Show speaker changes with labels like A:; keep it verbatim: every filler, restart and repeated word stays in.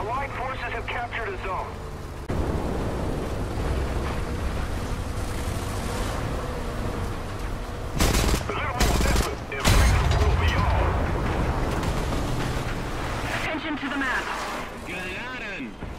A: Allied forces have captured a zone. A little more effort, and victory will be ours.
B: Attention to the map.
C: Ganaden!